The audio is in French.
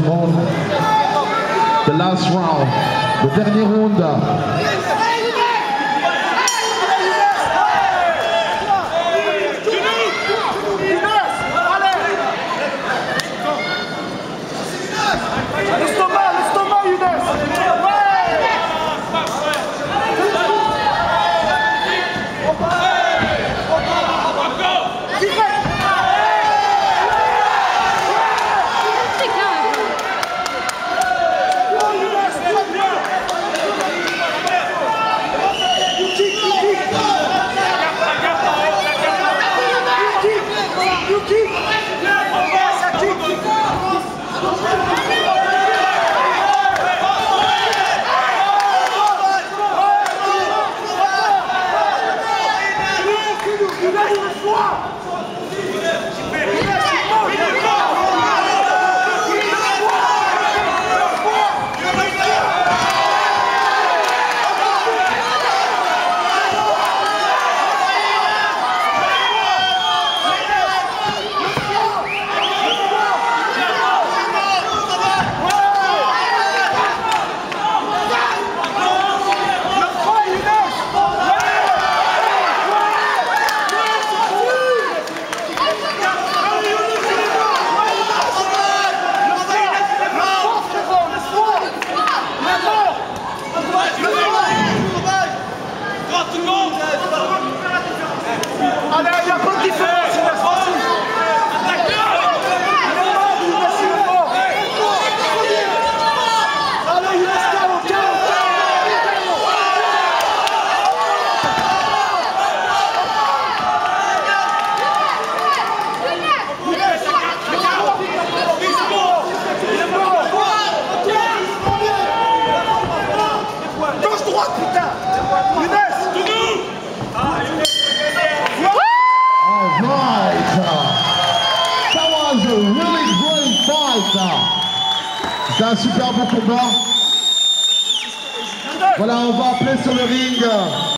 round. The last round. Le dernier round. Allez, il n'y a pas de différence, Younes, vas-y. Allez, Younes, KO. Gauche droite, putain. Younes. Right. That was a really great fight. C'est un super beau combat. Voilà, on va appeler sur le ring